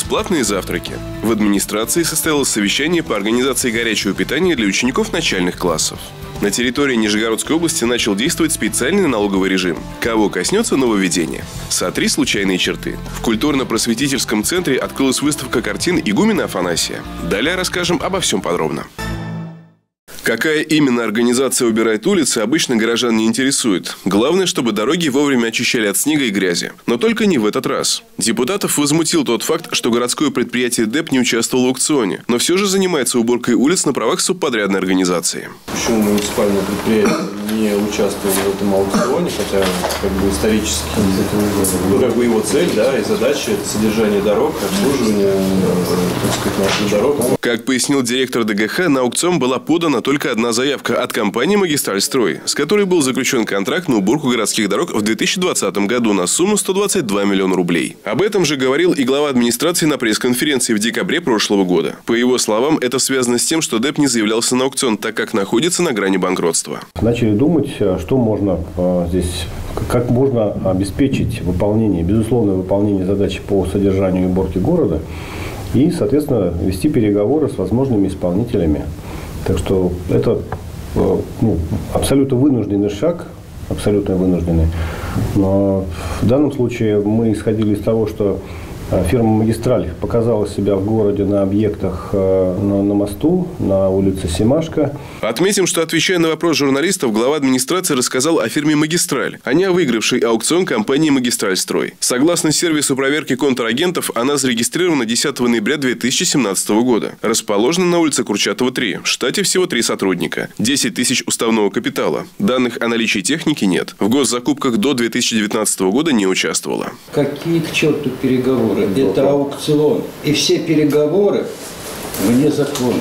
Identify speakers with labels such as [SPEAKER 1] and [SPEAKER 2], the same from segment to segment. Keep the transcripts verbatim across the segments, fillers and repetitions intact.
[SPEAKER 1] бесплатные завтраки. В администрации состоялось совещание по организации горячего питания для учеников начальных классов. На территории Нижегородской области начал действовать специальный налоговый режим. Кого коснется нововведение? Сотри случайные черты. В культурно-просветительском центре открылась выставка картин игумена Афанасия. Далее расскажем обо всем подробно. Какая именно организация убирает улицы, обычно горожан не интересует. Главное, чтобы дороги вовремя очищали от снега и грязи. Но только не в этот раз. Депутатов возмутил тот факт, что городское предприятие ДЭП не участвовало в аукционе, но все же занимается уборкой улиц на правах субподрядной организации.
[SPEAKER 2] Почему муниципальное предприятие не участвовало в этом аукционе, хотя как бы исторически, ну, как бы его цель, да, и задача – это содержание дорог, обслуживание, так сказать, наших дорог.
[SPEAKER 1] Как пояснил директор ДГХ, на аукцион была подана только одна заявка от компании «Магистральстрой», с которой был заключен контракт на уборку городских дорог в две тысячи двадцатом году на сумму сто двадцать два миллиона рублей. Об этом же говорил и глава администрации на пресс-конференции в декабре прошлого года. По его словам, это связано с тем, что ДЭП не заявлялся на аукцион, так как находится на грани банкротства.
[SPEAKER 3] Начали думать, что можно здесь, как можно обеспечить выполнение, безусловное выполнение задачи по содержанию и уборке города и, соответственно, вести переговоры с возможными исполнителями. Так что это ну, абсолютно вынужденный шаг, абсолютно вынужденный. Но в данном случае мы исходили из того, что фирма «Магистраль» показала себя в городе на объектах на, на мосту, на улице Семашко.
[SPEAKER 1] Отметим, что, отвечая на вопрос журналистов, глава администрации рассказал о фирме «Магистраль», а не о выигравшей аукцион компании «Магистральстрой». Согласно сервису проверки контрагентов, она зарегистрирована десятого ноября две тысячи семнадцатого года. Расположена на улице Курчатова, три. В штате всего три сотрудника. десять тысяч уставного капитала. Данных о наличии техники нет. В госзакупках до две тысячи девятнадцатого года не участвовала.
[SPEAKER 4] Какие к черту переговоры? Это аукцион. И все переговоры вне закона.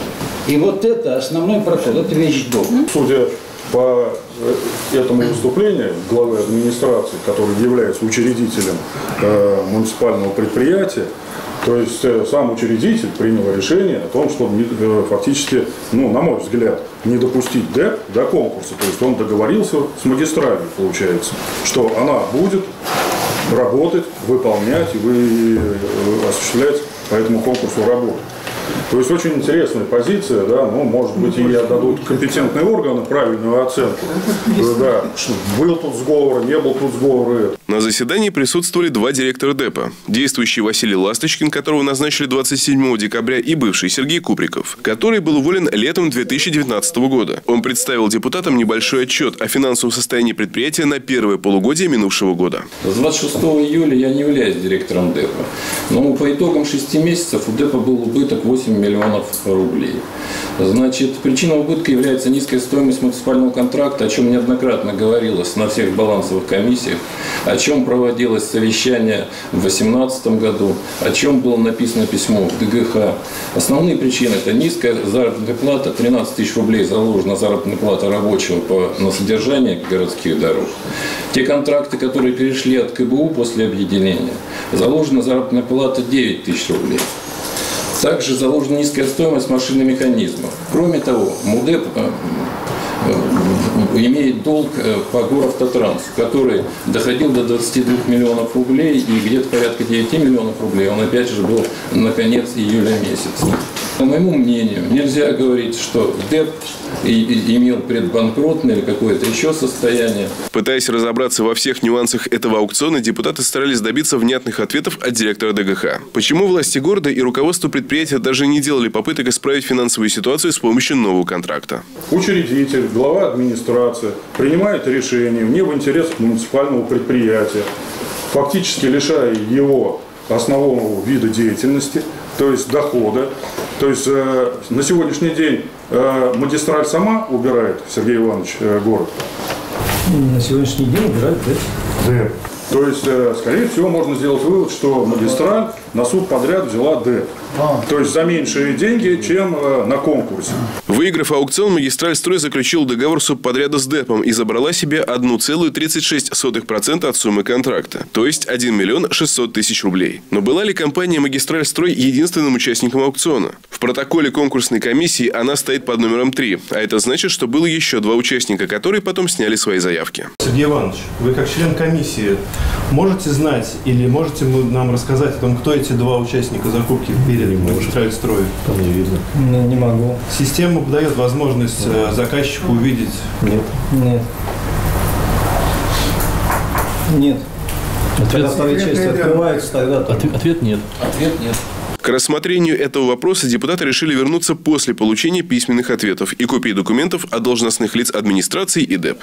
[SPEAKER 4] И вот это основной проход, это вещдом.
[SPEAKER 5] Судя по этому выступлению главы администрации, который является учредителем э, муниципального предприятия, то есть э, сам учредитель принял решение о том, что э, фактически, ну, на мой взгляд, не допустить ДЭП до конкурса. То есть он договорился с магистралью, получается, что она будет работать, выполнять и вы осуществлять по этому конкурсу работу. То есть очень интересная позиция, да, ну, может быть, и отдадут компетентные органы правильную оценку. Да, был тут сговор, не был тут сговор.
[SPEAKER 1] На заседании присутствовали два директора ДЭПа. Действующий Василий Ласточкин, которого назначили двадцать седьмого декабря, и бывший Сергей Куприков, который был уволен летом две тысячи девятнадцатого года. Он представил депутатам небольшой отчет о финансовом состоянии предприятия на первое полугодие минувшего года.
[SPEAKER 6] С двадцать шестого июля я не являюсь директором ДЭПа, но по итогам шести месяцев у ДЭПа был убыток восемь миллионов рублей. Значит, причиной убытка является низкая стоимость муниципального контракта, о чем неоднократно говорилось на всех балансовых комиссиях, о чем проводилось совещание в две тысячи восемнадцатом году, о чем было написано письмо в ДГХ. Основные причины – это низкая заработная плата, тринадцать тысяч рублей заложена заработная плата рабочего по, на содержание городских дорог. Те контракты, которые перешли от КБУ после объединения, заложена заработная плата девять тысяч рублей. Также заложена низкая стоимость машин и механизмов. Кроме того, МУДЭП имеет долг по Горавтотрансу, который доходил до двадцати двух миллионов рублей, и где-то порядка девяти миллионов рублей он опять же был на конец июля месяца. По моему мнению, нельзя говорить, что ДЭП имел предбанкротное или какое-то еще состояние.
[SPEAKER 1] Пытаясь разобраться во всех нюансах этого аукциона, депутаты старались добиться внятных ответов от директора ДГХ. Почему власти города и руководство предприятия даже не делали попыток исправить финансовую ситуацию с помощью нового контракта?
[SPEAKER 5] Учредитель, глава администрации принимает решение не в интересах муниципального предприятия, фактически лишая его основного вида деятельности, то есть дохода. То есть э, на сегодняшний день э, магистраль сама убирает, Сергей Иванович, э, город?
[SPEAKER 7] На сегодняшний день убирает ДЭП.
[SPEAKER 5] ДЭП. То есть, э, скорее всего, можно сделать вывод, что магистраль на субподряд взяла ДЭП. То есть за меньшие деньги, чем э, на конкурсе.
[SPEAKER 1] Выиграв аукцион, Магистральстрой заключил договор субподряда с ДЭПом и забрала себе одна целая тридцать шесть сотых процента от суммы контракта, то есть один миллион шестьсот тысяч рублей. Но была ли компания Магистральстрой единственным участником аукциона? В протоколе конкурсной комиссии она стоит под номером три, а это значит, что было еще два участника, которые потом сняли свои заявки.
[SPEAKER 8] Сергей Иванович, вы как член комиссии можете знать или можете нам рассказать о том, кто эти
[SPEAKER 2] эти два участника закупки перед Магистральстроем?
[SPEAKER 3] Там не видно.
[SPEAKER 7] Не, не могу.
[SPEAKER 2] Система дает возможность э, заказчику увидеть?
[SPEAKER 3] Нет.
[SPEAKER 7] Нет. Нет.
[SPEAKER 8] Ответ,
[SPEAKER 7] Когда вторая часть открывается, тогда...
[SPEAKER 8] ответ, ответ нет.
[SPEAKER 6] Ответ нет.
[SPEAKER 1] К рассмотрению этого вопроса депутаты решили вернуться после получения письменных ответов и копий документов от должностных лиц администрации и ДЭП.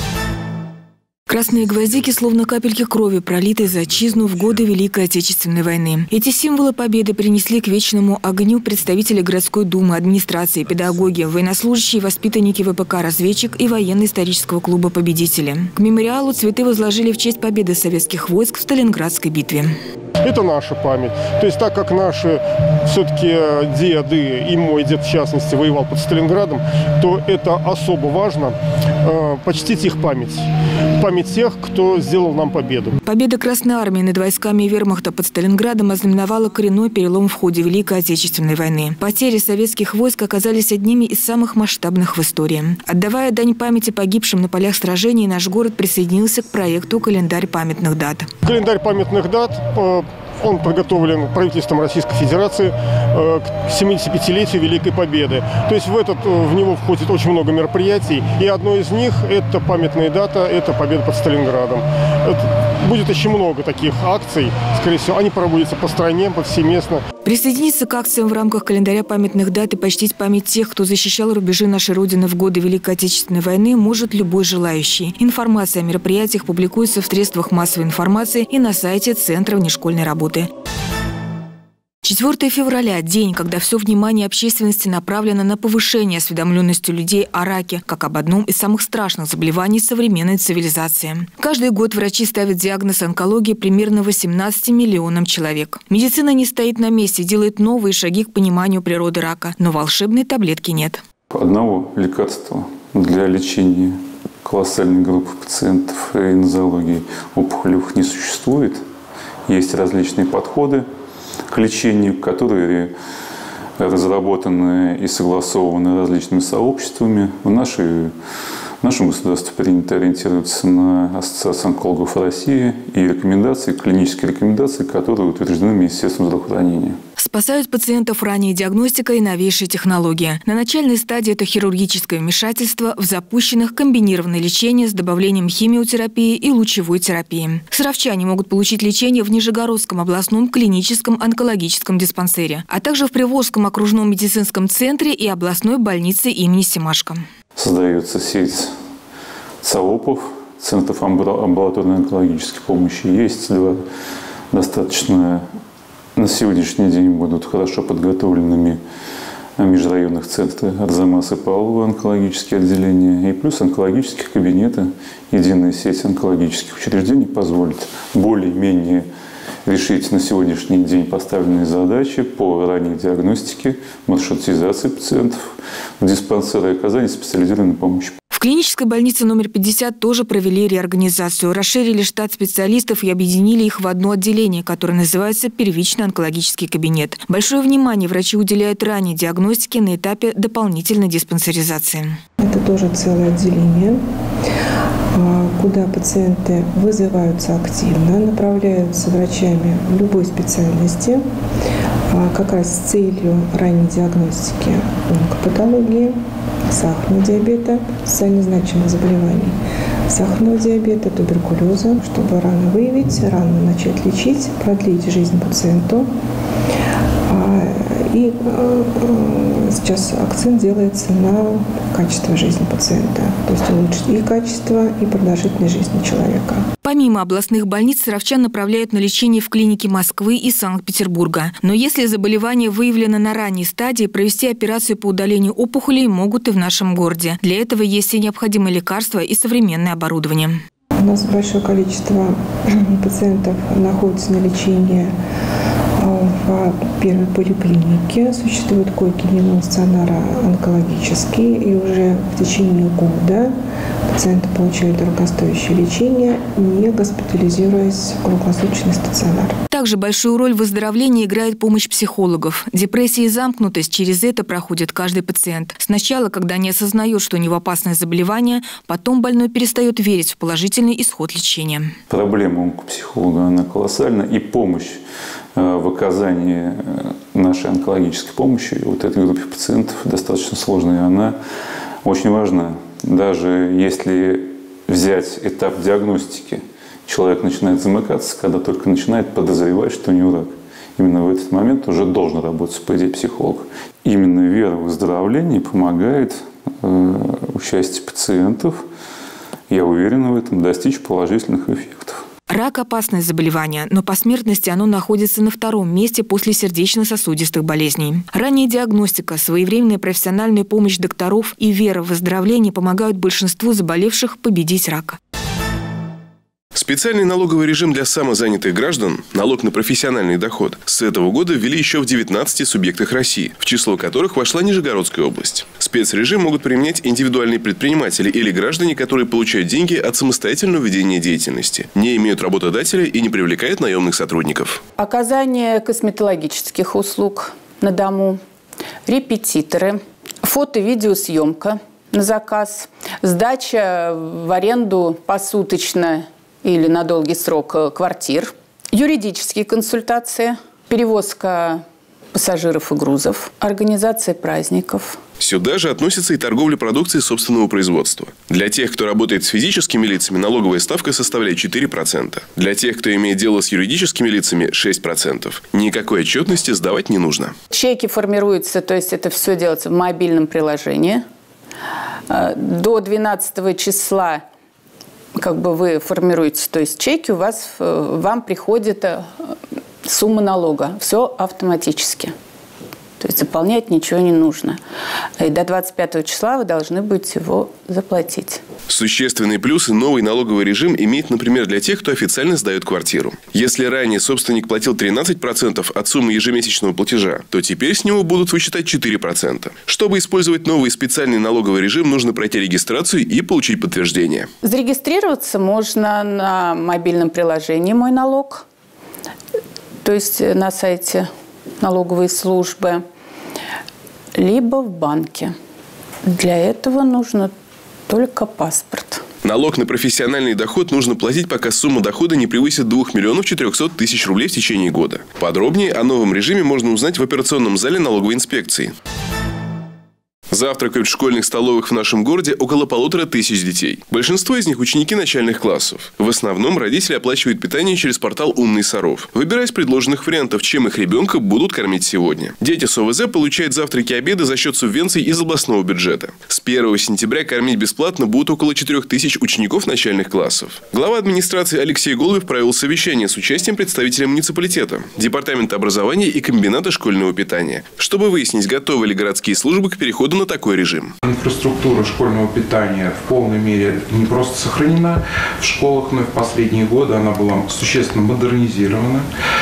[SPEAKER 9] Красные гвоздики, словно капельки крови, пролитой за отчизну в годы Великой Отечественной войны. Эти символы победы принесли к вечному огню представители городской думы, администрации, педагоги, военнослужащие, воспитанники ВПК «Разведчик» и военно-исторического клуба «Победители». К мемориалу цветы возложили в честь победы советских войск в Сталинградской битве.
[SPEAKER 10] Это наша память. То есть так как наши все-таки деды, и мой дед в частности, воевал под Сталинградом, то это особо важно э, почтить их память. Память тех, кто сделал нам победу.
[SPEAKER 9] Победа Красной Армии над войсками вермахта под Сталинградом ознаменовала коренной перелом в ходе Великой Отечественной войны. Потери советских войск оказались одними из самых масштабных в истории. Отдавая дань памяти погибшим на полях сражений, наш город присоединился к проекту «Календарь памятных дат».
[SPEAKER 10] Календарь памятных дат э, он подготовлен правительством Российской Федерации э, к семидесятипятилетию Великой Победы. То есть в, этот, в него входит очень много мероприятий. И одно из них – это памятная дата, это победа под Сталинградом. Это, будет еще много таких акций. Скорее всего, они проводятся по стране, повсеместно.
[SPEAKER 9] Присоединиться к акциям в рамках календаря памятных дат и почтить память тех, кто защищал рубежи нашей Родины в годы Великой Отечественной войны, может любой желающий. Информация о мероприятиях публикуется в средствах массовой информации и на сайте Центра внешкольной работы. четвёртого февраля – день, когда все внимание общественности направлено на повышение осведомленности людей о раке, как об одном из самых страшных заболеваний современной цивилизации. Каждый год врачи ставят диагноз онкологии примерно восемнадцати миллионам человек. Медицина не стоит на месте, делает новые шаги к пониманию природы рака, но волшебной таблетки нет.
[SPEAKER 11] Одного лекарства для лечения колоссальной группы пациентов и нозологии опухолевых не существует. Есть различные подходы к лечению, которые разработаны и согласованы различными сообществами. В, нашей, в нашем государстве принято ориентироваться на Ассоциацию онкологов России и рекомендации, клинические рекомендации, которые утверждены Министерством здравоохранения.
[SPEAKER 9] Спасают пациентов ранняя диагностика и новейшие технологии. На начальной стадии это хирургическое вмешательство, в запущенных комбинированное лечение с добавлением химиотерапии и лучевой терапии. Саровчане могут получить лечение в Нижегородском областном клиническом онкологическом диспансере, а также в Приволжском окружном медицинском центре и областной больнице имени Семашко.
[SPEAKER 11] Создается сеть ЦАОПов, Центров амбулаторной онкологической помощи. Есть два достаточно на сегодняшний день будут хорошо подготовленными межрайонных центры Арзамас и Павлово онкологические отделения и плюс онкологические кабинеты. Единая сеть онкологических учреждений позволит более-менее решить на сегодняшний день поставленные задачи по ранней диагностике, маршрутизации пациентов в диспансеры и оказанию специализированной помощи.
[SPEAKER 9] В клинической больнице номер пятьдесят тоже провели реорганизацию. Расширили штат специалистов и объединили их в одно отделение, которое называется первичный онкологический кабинет. Большое внимание врачи уделяют ранней диагностике на этапе дополнительной диспансеризации.
[SPEAKER 12] Это тоже целое отделение, куда пациенты вызываются активно, направляются врачами любой специальности, как раз с целью ранней диагностики онкопатологии, сахарного диабета, социально значимых заболеваний, сахарного диабета, туберкулеза, чтобы рано выявить, рано начать лечить, продлить жизнь пациенту. И сейчас акцент делается на качество жизни пациента, то есть улучшить и качество, и продолжительность жизни человека.
[SPEAKER 9] Помимо областных больниц, саровчан направляют на лечение в клиники Москвы и Санкт-Петербурга. Но если заболевание выявлено на ранней стадии, провести операцию по удалению опухолей могут и в нашем городе. Для этого есть все необходимые лекарства и современное оборудование.
[SPEAKER 12] У нас большое количество пациентов находится на лечении в первой поликлинике. Существуют койки дневного стационара онкологические, и уже в течение года пациенты получают дорогостоящее лечение, не госпитализируясь в круглосуточный стационар.
[SPEAKER 9] Также большую роль в выздоровлении играет помощь психологов. Депрессия и замкнутость, через это проходит каждый пациент. Сначала, когда не осознает, что у него опасное заболевание, потом больной перестает верить в положительный исход лечения.
[SPEAKER 11] Проблема онкопсихолога, она колоссальна, и помощь в оказании нашей онкологической помощи вот этой группе пациентов достаточно сложная, и она очень важна. Даже если взять этап диагностики, человек начинает замыкаться, когда только начинает подозревать, что у него рак. Именно в этот момент уже должен работать, по идее, психолог. Именно вера в выздоровление помогает э, участию пациентов, я уверен в этом, достичь положительных эффектов.
[SPEAKER 9] Рак – опасное заболевание, но по смертности оно находится на втором месте после сердечно-сосудистых болезней. Ранняя диагностика, своевременная профессиональная помощь докторов и вера в выздоровление помогают большинству заболевших победить рак.
[SPEAKER 1] Специальный налоговый режим для самозанятых граждан, налог на профессиональный доход, с этого года ввели еще в девятнадцати субъектах России, в число которых вошла Нижегородская область. Спецрежим могут применять индивидуальные предприниматели или граждане, которые получают деньги от самостоятельного ведения деятельности, не имеют работодателя и не привлекают наемных сотрудников.
[SPEAKER 8] Оказание косметологических услуг на дому, репетиторы, фото-видеосъемка на заказ, сдача в аренду посуточно или на долгий срок квартир, юридические консультации, перевозка пассажиров и грузов, организация праздников.
[SPEAKER 1] Сюда же относится и торговля продукцией собственного производства. Для тех, кто работает с физическими лицами, налоговая ставка составляет четыре процента. Для тех, кто имеет дело с юридическими лицами – шесть процентов. Никакой отчетности сдавать не нужно.
[SPEAKER 8] Чеки формируются, то есть это все делается в мобильном приложении. До двенадцатого числа как бы вы формируете, то есть чеки, у вас, вам приходит сумма налога. Все автоматически. То есть заполнять ничего не нужно. И до двадцать пятого числа вы должны будете его заплатить.
[SPEAKER 1] Существенные плюсы новый налоговый режим имеет, например, для тех, кто официально сдает квартиру. Если ранее собственник платил тринадцать процентов от суммы ежемесячного платежа, то теперь с него будут вычитать четыре процента. Чтобы использовать новый специальный налоговый режим, нужно пройти регистрацию и получить подтверждение.
[SPEAKER 8] Зарегистрироваться можно на мобильном приложении «Мой налог», то есть на сайте налоговой службы, либо в банке. Для этого нужно только паспорт.
[SPEAKER 1] Налог на профессиональный доход нужно платить, пока сумма дохода не превысит двух миллионов четырехсот тысяч рублей в течение года. Подробнее о новом режиме можно узнать в операционном зале налоговой инспекции. Завтракают в школьных столовых в нашем городе около полутора тысяч детей. Большинство из них ученики начальных классов. В основном родители оплачивают питание через портал «Умный Саров», выбирая из предложенных вариантов, чем их ребенка будут кормить сегодня. Дети с О В З получают завтраки и обеды за счет субвенций из областного бюджета. С первого сентября кормить бесплатно будут около четырёх тысяч учеников начальных классов. Глава администрации Алексей Голубев провел совещание с участием представителей муниципалитета, департамента образования и комбината школьного питания, чтобы выяснить, готовы ли городские службы к переходу на такой режим.
[SPEAKER 13] Инфраструктура школьного питания в полной мере не просто сохранена в школах, но и в последние годы она была существенно модернизирована.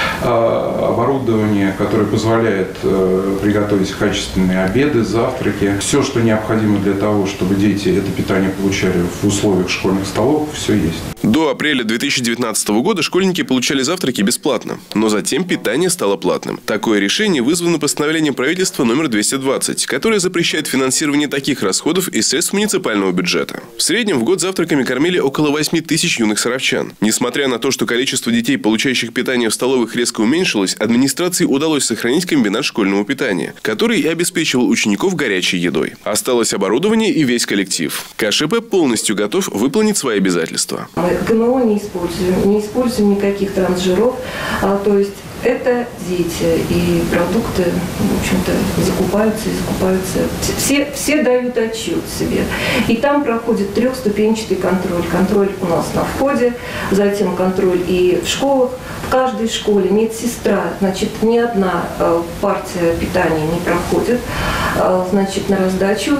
[SPEAKER 13] Оборудование, которое позволяет приготовить качественные обеды, завтраки, все, что необходимо для того, чтобы дети это питание получали в условиях школьных столов, все есть.
[SPEAKER 1] До апреля две тысячи девятнадцатого года школьники получали завтраки бесплатно, но затем питание стало платным. Такое решение вызвано постановлением правительства номер двести двадцать, которое запрещает финансирование таких расходов из средств муниципального бюджета. В среднем в год завтраками кормили около восьми тысяч юных саровчан. Несмотря на то, что количество детей, получающих питание в столовых, резко уменьшилось, администрации удалось сохранить комбинат школьного питания, который и обеспечивал учеников горячей едой. Осталось оборудование и весь коллектив. Ка Ш П полностью готов выполнить свои обязательства.
[SPEAKER 14] Мы Г М О не используем, не используем никаких трансжиров, а, то есть это дети, и продукты, в общем-то, закупаются и закупаются. Все, все дают отчет себе. И там проходит трехступенчатый контроль. Контроль у нас на входе, затем контроль и в школах. В каждой школе медсестра, значит, ни одна партия питания не проходит, значит, на раздачу,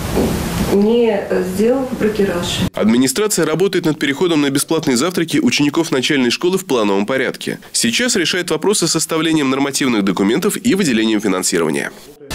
[SPEAKER 14] не сделав бракераж.
[SPEAKER 1] Администрация работает над переходом на бесплатные завтраки учеников начальной школы в плановом порядке. Сейчас решает вопросы с составлением нормативных документов и выделением финансирования.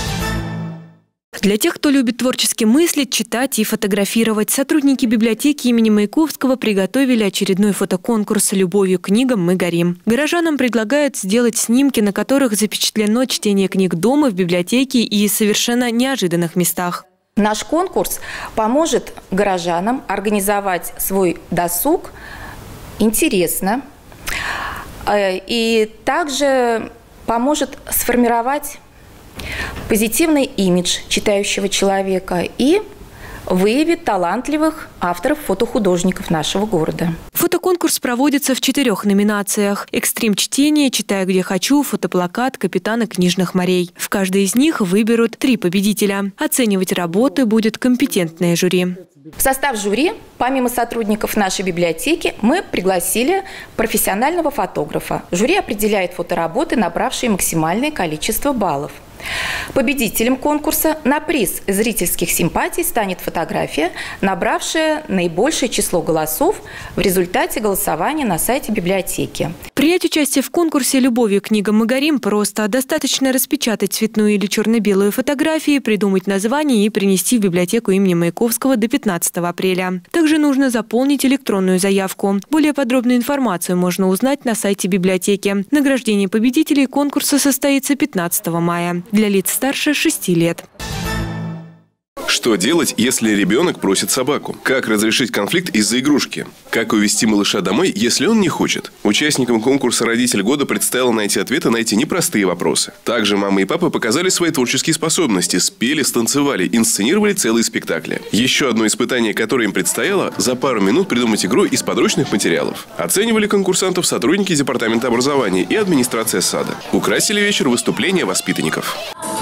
[SPEAKER 15] Для тех, кто любит творчески мыслить, читать и фотографировать, сотрудники библиотеки имени Маяковского приготовили очередной фотоконкурс «Любовью к книгам мы горим». Горожанам предлагают сделать снимки, на которых запечатлено чтение книг дома, в библиотеке и совершенно неожиданных местах.
[SPEAKER 16] Наш конкурс поможет горожанам организовать свой досуг интересно, И также поможет сформировать позитивный имидж читающего человека и выявит талантливых авторов-фотохудожников нашего города.
[SPEAKER 15] Фотоконкурс проводится в четырех номинациях. Экстрим-чтение, «Читаю, где хочу», фотоплакат, «Капитаны книжных морей». В каждой из них выберут три победителя. Оценивать работы будет компетентное жюри.
[SPEAKER 16] В состав жюри, помимо сотрудников нашей библиотеки, мы пригласили профессионального фотографа. Жюри определяет фотоработы, набравшие максимальное количество баллов. Победителем конкурса на приз зрительских симпатий станет фотография, набравшая наибольшее число голосов в результате голосования на сайте библиотеки.
[SPEAKER 15] Принять участие в конкурсе «Любовью к книгам мы горим» просто. Достаточно распечатать цветную или черно-белую фотографии, придумать название и принести в библиотеку имени Маяковского до пятнадцатого апреля. Также нужно заполнить электронную заявку. Более подробную информацию можно узнать на сайте библиотеки. Награждение победителей конкурса состоится пятнадцатого мая. Для лиц старше шести лет.
[SPEAKER 1] Что делать, если ребенок просит собаку? Как разрешить конфликт из-за игрушки? Как увести малыша домой, если он не хочет? Участникам конкурса «Родитель года» предстояло найти ответы на эти непростые вопросы. Также мама и папа показали свои творческие способности, спели, станцевали, инсценировали целые спектакли. Еще одно испытание, которое им предстояло – за пару минут придумать игру из подручных материалов. Оценивали конкурсантов сотрудники департамента образования и администрация сада. Украсили вечер выступления воспитанников.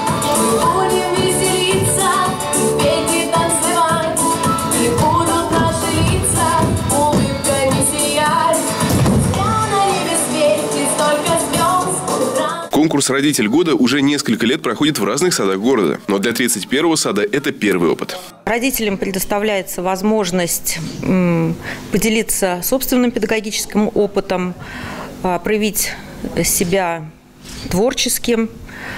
[SPEAKER 1] Конкурс «Родитель года» уже несколько лет проходит в разных садах города. Но для тридцать первого сада это первый опыт.
[SPEAKER 17] Родителям предоставляется возможность поделиться собственным педагогическим опытом, проявить себя творческим,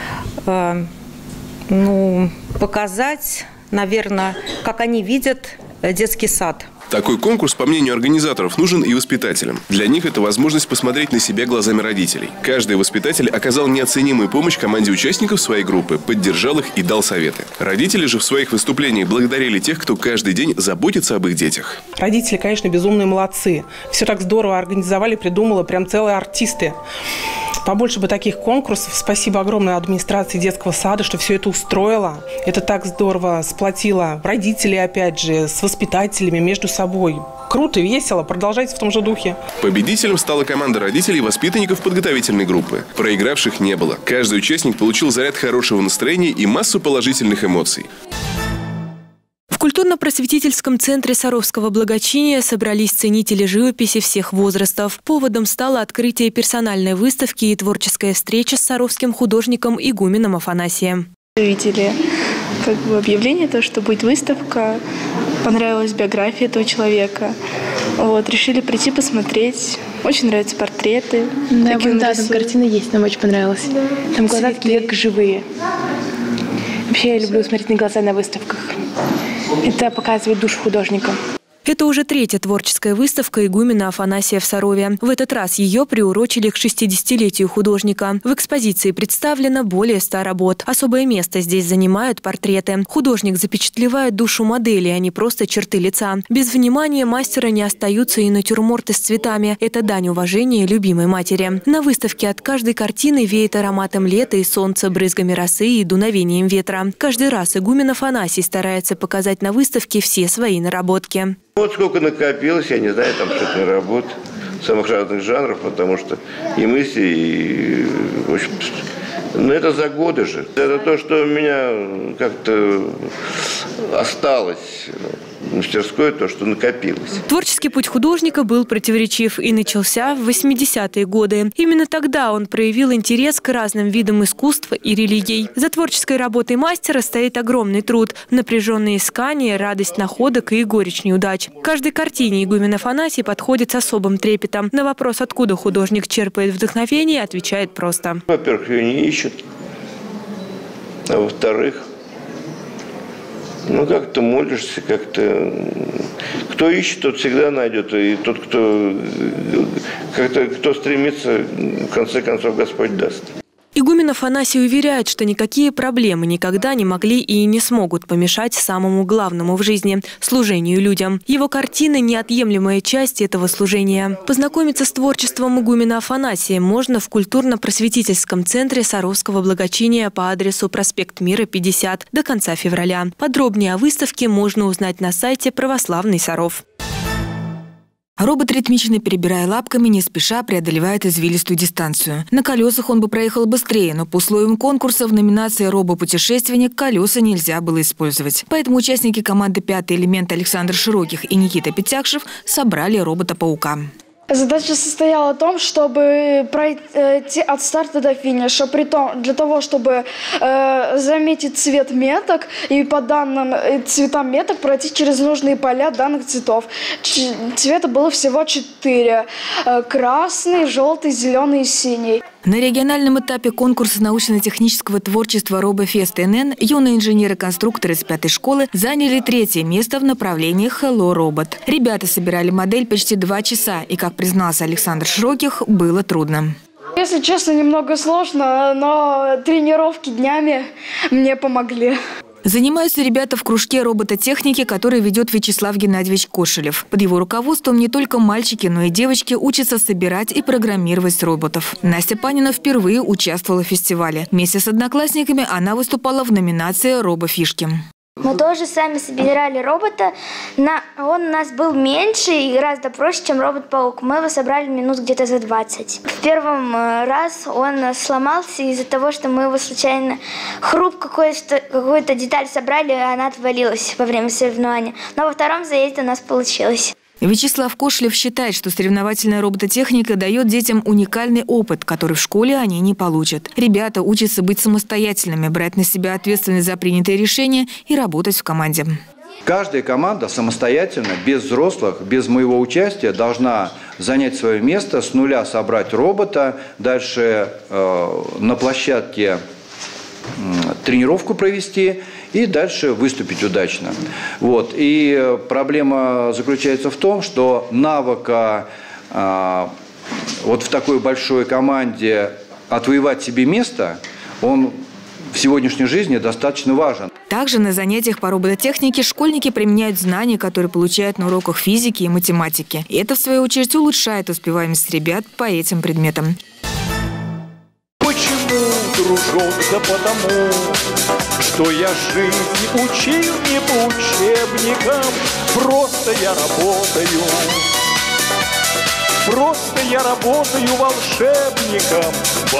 [SPEAKER 17] ну, показать, наверное, как они видят детский сад.
[SPEAKER 1] Такой конкурс, по мнению организаторов, нужен и воспитателям. Для них это возможность посмотреть на себя глазами родителей. Каждый воспитатель оказал неоценимую помощь команде участников своей группы, поддержал их и дал советы. Родители же в своих выступлениях благодарили тех, кто каждый день заботится об их детях.
[SPEAKER 18] Родители, конечно, безумные молодцы. Все так здорово организовали, придумала, прям целые артисты. Побольше бы таких конкурсов. Спасибо огромное администрации детского сада, что все это устроила. Это так здорово сплотило родителей, опять же, с воспитателями между собой. Круто, весело. Продолжайте в том же духе.
[SPEAKER 1] Победителем стала команда родителей и воспитанников подготовительной группы. Проигравших не было. Каждый участник получил заряд хорошего настроения и массу положительных эмоций.
[SPEAKER 15] В культурно-просветительском центре Саровского благочиния собрались ценители живописи всех возрастов. Поводом стало открытие персональной выставки и творческая встреча с саровским художником игуменом Афанасием.
[SPEAKER 19] Видели как бы объявление, то, что будет выставка, понравилась биография этого человека. Вот, решили прийти посмотреть. Очень нравятся портреты.
[SPEAKER 20] Да, вот, да, там картина есть, нам очень понравилась. Да. Там глаза такие как живые. Вообще я люблю смотреть на глаза на выставках. Это показывает душу художника.
[SPEAKER 15] Это уже третья творческая выставка игумена Афанасия в Сарове. В этот раз ее приурочили к шестидесятилетию художника. В экспозиции представлено более ста работ. Особое место здесь занимают портреты. Художник запечатлевает душу модели, а не просто черты лица. Без внимания мастера не остаются и натюрморты с цветами. Это дань уважения любимой матери. На выставке от каждой картины веет ароматом лета и солнца, брызгами росы и дуновением ветра. Каждый раз игумен Афанасий старается показать на выставке все свои наработки.
[SPEAKER 21] Вот сколько накопилось, я не знаю, там что-то работ самых разных жанров, потому что и мысли, и, в общем, но это за годы же. Это то, что у меня как-то осталось в мастерской, то, что накопилось.
[SPEAKER 15] Творческий путь художника был противоречив и начался в восьмидесятые годы. Именно тогда он проявил интерес к разным видам искусства и религий. За творческой работой мастера стоит огромный труд, напряженные искания, радость находок и горечь неудач. К каждой картине игумен Афанасий подходит с особым трепетом. На вопрос, откуда художник черпает вдохновение, отвечает просто.
[SPEAKER 21] Во-первых, ее не ищут, а во-вторых, ну, как-то молишься, как-то... Кто ищет, тот всегда найдет. И тот, кто, как-то, кто стремится, в конце концов, Господь даст.
[SPEAKER 15] Игумен Афанасий уверяет, что никакие проблемы никогда не могли и не смогут помешать самому главному в жизни – служению людям. Его картины – неотъемлемая часть этого служения. Познакомиться с творчеством игумена Афанасия можно в культурно-просветительском центре Саровского благочиния по адресу проспект Мира, пятьдесят до конца февраля. Подробнее о выставке можно узнать на сайте «Православный Саров».
[SPEAKER 9] Робот, ритмично перебирая лапками, не спеша преодолевает извилистую дистанцию. На колесах он бы проехал быстрее, но по условиям конкурса в номинации «Робопутешественник» колеса нельзя было использовать. Поэтому участники команды «Пятый элемент» Александр Широких и Никита Петякшев собрали робота-паука.
[SPEAKER 4] Задача состояла в том, чтобы пройти от старта до финиша, при том, для того, чтобы э, заметить цвет меток и по данным цветам меток пройти через нужные поля данных цветов. Ч цвета было всего четыре – красный, желтый, зеленый и синий.
[SPEAKER 9] На региональном этапе конкурса научно-технического творчества «Робофест эн эн» юные инженеры-конструкторы из пятой школы заняли третье место в направлении «Hello Robot». Ребята собирали модель почти два часа, и, как признался Александр Широких, было трудно.
[SPEAKER 4] Если честно, немного сложно, но тренировки днями мне помогли.
[SPEAKER 9] Занимаются ребята в кружке робототехники, который ведет Вячеслав Геннадьевич Кошелев. Под его руководством не только мальчики, но и девочки учатся собирать и программировать роботов. Настя Панина впервые участвовала в фестивале. Вместе с одноклассниками она выступала в номинации «Робофишки».
[SPEAKER 22] Мы тоже сами собирали робота. На... Он у нас был меньше и гораздо проще, чем робот-паук. Мы его собрали минут где-то за двадцать. В первом раз он сломался из-за того, что мы его случайно хруп какую-то какую деталь собрали, и она отвалилась во время соревнования. Но во втором заезде у нас получилось.
[SPEAKER 9] Вячеслав Кошелев считает, что соревновательная робототехника дает детям уникальный опыт, который в школе они не получат. Ребята учатся быть самостоятельными, брать на себя ответственность за принятые решения и работать в команде.
[SPEAKER 23] Каждая команда самостоятельно, без взрослых, без моего участия, должна занять свое место, с нуля собрать робота, дальше э, на площадке э, тренировку провести и дальше выступить удачно. Вот. И проблема заключается в том, что навыка э, вот в такой большой команде отвоевать себе место, он в сегодняшней жизни достаточно важен.
[SPEAKER 9] Также на занятиях по робототехнике школьники применяют знания, которые получают на уроках физики и математики. И это, в свою очередь, улучшает успеваемость ребят по этим предметам.
[SPEAKER 24] Почему, дружок, да потому, что я жизнь учил не по учебникам, просто я работаю. Просто я работаю волшебником,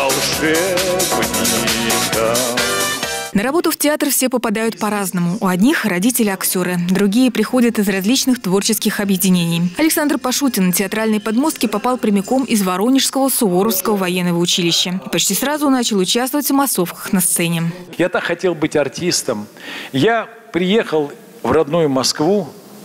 [SPEAKER 24] волшебником.
[SPEAKER 9] На работу в театр все попадают по-разному. У одних родители актеры, другие приходят из различных творческих объединений. Александр Пашутин на театральные подмостки попал прямиком из Воронежского Суворовского военного училища. И почти сразу начал участвовать в массовках на сцене.
[SPEAKER 25] Я так хотел быть артистом. Я приехал в родную Москву,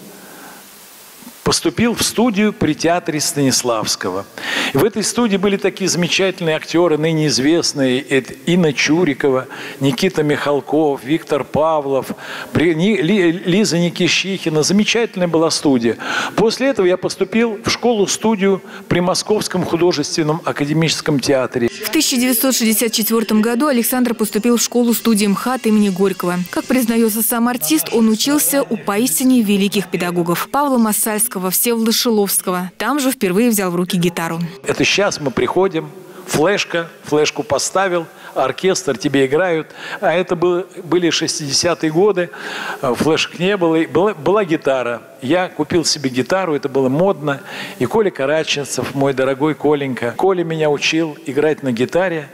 [SPEAKER 25] поступил в студию при театре Станиславского. И в этой студии были такие замечательные актеры, ныне известные: это Инна Чурикова, Никита Михалков, Виктор Павлов, Лиза Никищихина. Замечательная была студия. После этого я поступил в школу-студию при Московском художественном академическом театре.
[SPEAKER 9] В тысяча девятьсот шестьдесят четвёртом году Александр поступил в школу-студию МХАТ имени Горького. Как признается сам артист, он учился у поистине великих педагогов Павла Массальского, Всеволода Шиловского. Там же впервые взял в руки гитару.
[SPEAKER 25] Это сейчас мы приходим, флешка, флешку поставил, оркестр, тебе играют. А это было, были шестидесятые годы, флешек не было, была, была гитара. Я купил себе гитару, это было модно. И Коля Караченцев, мой дорогой Коленька. Коля меня учил играть на гитаре.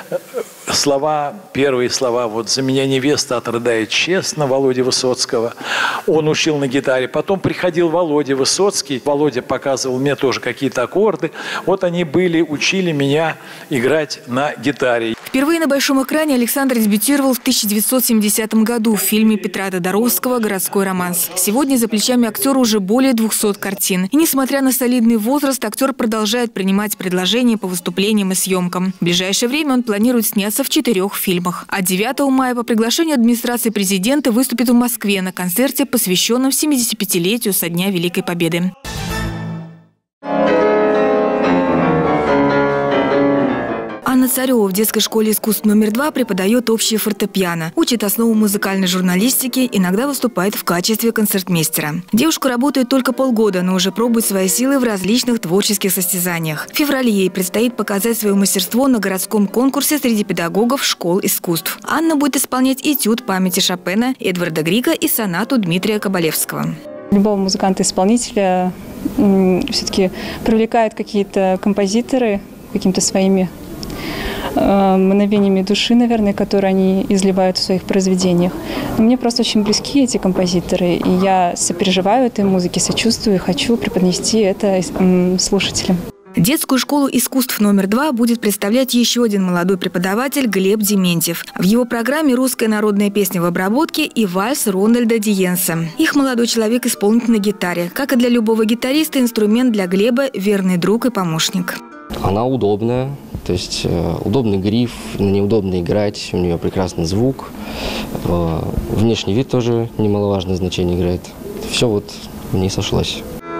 [SPEAKER 25] Слова, первые слова, вот «За меня невеста отрыдает честно» Володи Высоцкого. Он учил на гитаре. Потом приходил Володя Высоцкий. Володя показывал мне тоже какие-то аккорды. Вот они были, учили меня играть на гитаре.
[SPEAKER 9] Впервые на большом экране Александр дебютировал в тысяча девятьсот семидесятом году в фильме Петра Тодоровского «Городской романс». Сегодня за плечами актера уже более двухсот картин. И несмотря на солидный возраст, актер продолжает принимать предложения по выступлениям и съемкам. В ближайшее время он планирует сняться в четырех фильмах. А девятого мая по приглашению администрации президента выступит в Москве на концерте, посвященном семидесятипятилетию со дня Великой Победы. Анна Анна Царева в детской школе искусств номер два преподает общее фортепиано, учит основу музыкальной журналистики, иногда выступает в качестве концертмейстера. Девушка работает только полгода, но уже пробует свои силы в различных творческих состязаниях. В феврале ей предстоит показать свое мастерство на городском конкурсе среди педагогов школ искусств. Анна будет исполнять этюд памяти Шопена, Эдварда Грига и сонату Дмитрия Кабалевского.
[SPEAKER 2] Любого музыканта-исполнителя все-таки привлекают какие-то композиторы какими-то своими э, мгновениями души, наверное, которые они изливают в своих произведениях. Но мне просто очень близки эти композиторы, и я сопереживаю этой музыке, сочувствую и хочу преподнести это э, слушателям.
[SPEAKER 9] Детскую школу искусств номер два будет представлять еще один молодой преподаватель Глеб Дементьев. В его программе русская народная песня в обработке и вальс Рональда Диенса. Их молодой человек исполнит на гитаре. Как и для любого гитариста, инструмент для Глеба – верный друг и помощник.
[SPEAKER 3] Она удобная, то есть э, удобный гриф, на ней удобно играть, у нее прекрасный звук. Э, внешний вид тоже немаловажное значение играет. Все вот в ней сошлось.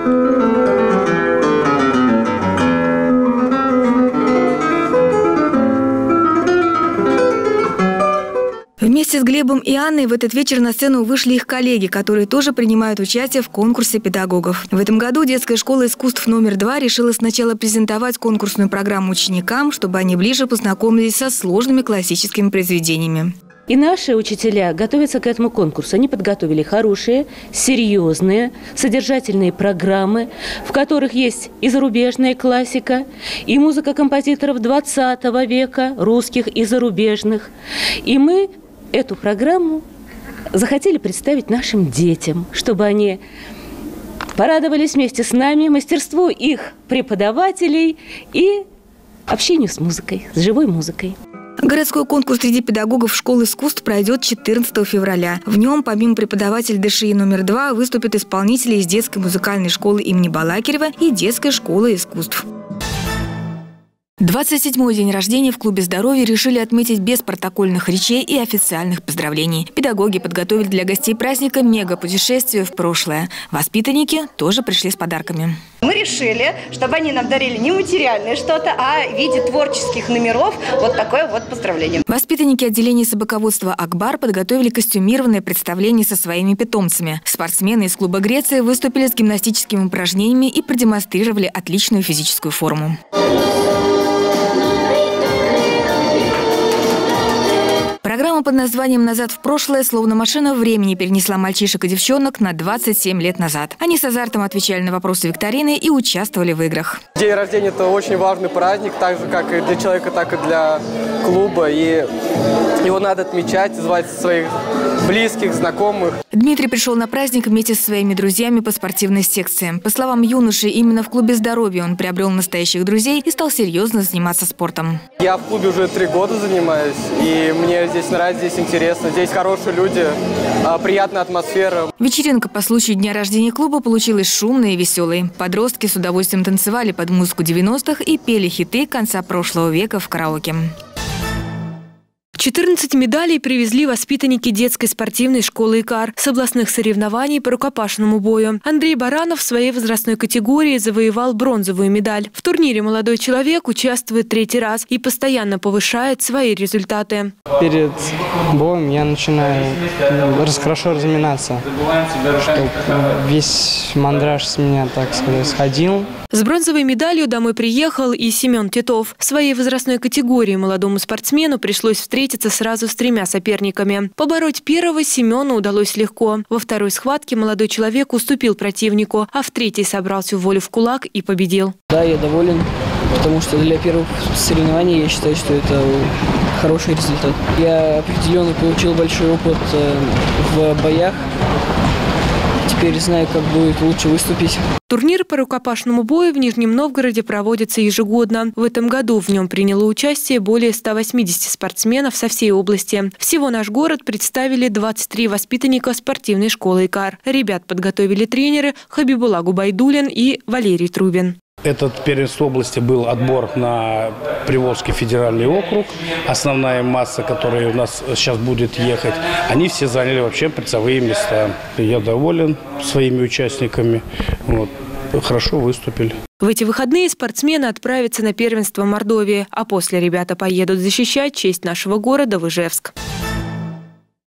[SPEAKER 9] Вместе с Глебом и Анной в этот вечер на сцену вышли их коллеги, которые тоже принимают участие в конкурсе педагогов. В этом году детская школа искусств номер два решила сначала презентовать конкурсную программу ученикам, чтобы они ближе познакомились со сложными классическими произведениями.
[SPEAKER 5] И наши учителя готовятся к этому конкурсу. Они подготовили хорошие, серьезные, содержательные программы, в которых есть и зарубежная классика, и музыка композиторов двадцатого века, русских и зарубежных. И мы эту программу захотели представить нашим детям, чтобы они порадовались вместе с нами мастерству их преподавателей и общению с музыкой, с живой музыкой.
[SPEAKER 9] Городской конкурс среди педагогов школ искусств пройдет четырнадцатого февраля. В нем, помимо преподавателя ДШИ номер два, выступят исполнители из детской музыкальной школы имени Балакирева и детской школы искусств. двадцать седьмой день рождения в Клубе здоровья решили отметить без протокольных речей и официальных поздравлений. Педагоги подготовили для гостей праздника мега-путешествие в прошлое. Воспитанники тоже пришли с подарками.
[SPEAKER 6] Мы решили, чтобы они нам дарили не материальное что-то, а в виде творческих номеров вот такое вот поздравление.
[SPEAKER 9] Воспитанники отделения собаководства «Акбар» подготовили костюмированное представление со своими питомцами. Спортсмены из клуба «Греция» выступили с гимнастическими упражнениями и продемонстрировали отличную физическую форму. Программа под названием «Назад в прошлое» словно машина времени перенесла мальчишек и девчонок на двадцать семь лет назад. Они с азартом отвечали на вопросы викторины и участвовали в играх.
[SPEAKER 7] День рождения – это очень важный праздник, так же, как и для человека, так и для клуба. И его надо отмечать, звать своих близких, знакомых.
[SPEAKER 9] Дмитрий пришел на праздник вместе со своими друзьями по спортивной секции. По словам юноши, именно в Клубе здоровья он приобрел настоящих друзей и стал серьезно заниматься спортом.
[SPEAKER 7] Я в клубе уже три года занимаюсь, и мне здесь нравится, здесь интересно. Здесь хорошие люди, приятная атмосфера.
[SPEAKER 9] Вечеринка по случаю дня рождения клуба получилась шумной и веселой. Подростки с удовольствием танцевали под музыку девяностых и пели хиты конца прошлого века в караоке.
[SPEAKER 15] четырнадцать медалей привезли воспитанники детской спортивной школы «Икар» с областных соревнований по рукопашному бою. Андрей Баранов в своей возрастной категории завоевал бронзовую медаль. В турнире молодой человек участвует третий раз и постоянно повышает свои результаты.
[SPEAKER 26] Перед боем я начинаю хорошо разминаться, чтобы весь мандраж с меня, так сказать, сходил.
[SPEAKER 15] С бронзовой медалью домой приехал и Семен Титов. В своей возрастной категории молодому спортсмену пришлось встретиться сразу с тремя соперниками. Побороть первого Семену удалось легко. Во второй схватке молодой человек уступил противнику, а в третьей собрал всю волю в кулак и победил.
[SPEAKER 26] Да, я доволен, потому что для первых соревнований я считаю, что это хороший результат. Я определенно получил большой опыт в боях. Теперь знаю, как будет лучше выступить.
[SPEAKER 15] Турнир по рукопашному бою в Нижнем Новгороде проводится ежегодно. В этом году в нем приняло участие более ста восьмидесяти спортсменов со всей области. Всего наш город представили двадцать три воспитанника спортивной школы «Икар». Ребят подготовили тренеры Хабибулла Губайдуллин и Валерий Трубин.
[SPEAKER 27] Этот первенство области был отбор на Приволжский федеральный округ. Основная масса, которая у нас сейчас будет ехать, они все заняли вообще призовые места. Я доволен своими участниками. Вот. хорошо выступили.
[SPEAKER 15] В эти выходные спортсмены отправятся на первенство Мордовии, а после ребята поедут защищать честь нашего города в Ижевск.